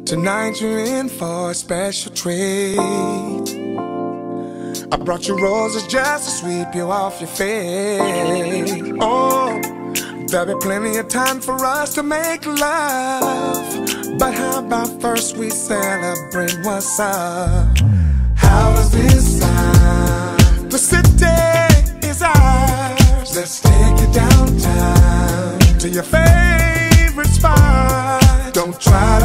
Tonight you're in for a special treat. I brought you roses just to sweep you off your feet. Oh, there'll be plenty of time for us to make love, but how about first we celebrate what's up? How does this sound? The city is ours. Let's take it downtown to your favorite spot. Don't try